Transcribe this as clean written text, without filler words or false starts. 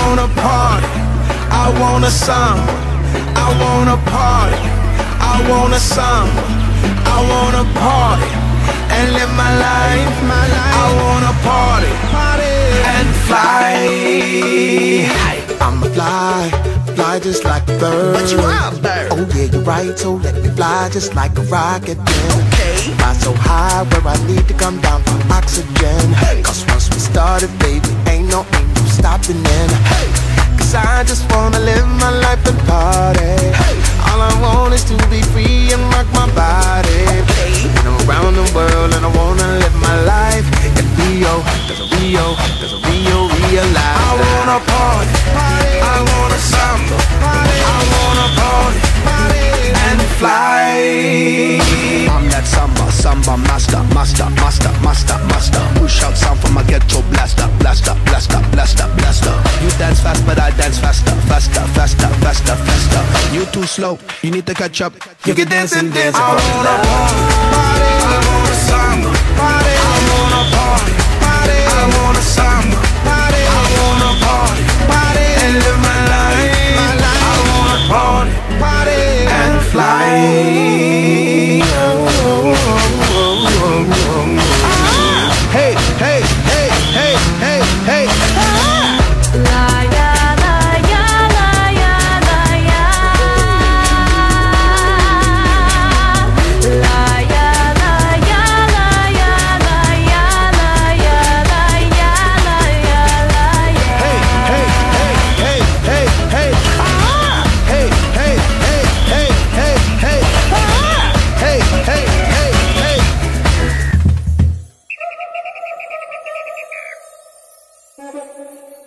wanna party, I want a summer. I wanna party, I want a summer. I wanna party and live my life. I wanna party and fly. I'ma fly just like a bird. But you are a bird. Oh yeah, you're right, so let me fly just like a rocket then. Okay. Fly so high where I need to come down for oxygen. Cause once we started, baby, ain't no stopping in. Cause I just wanna live my life and party. All I want is to be free and rock my body. And I'm around the world and I wanna live my life in Rio. There's a Rio, there's a Rio, realize. I wanna party, I wanna samba, I wanna party and fly. I'm that samba master, master, master, master, master. Push out sound from my ghetto blaster, blaster, blaster, blaster, blaster. You dance fast, but I dance faster, faster, faster, faster, faster. You too slow, you need to catch up. You can dance and dance. I wanna party, I wanna samba, I wanna party, I wanna samba, I wanna party and live my life. I wanna party and fly. Hey, hey, hey, hey, hey, hey. La ya la ya la ya la ya. La ya la ya la ya la ya la ya la ya la ya la ya. Hey, hey, hey, hey, hey, hey. Hey, hey, hey, hey, hey, hey. Hey, hey, hey, hey. Thank you.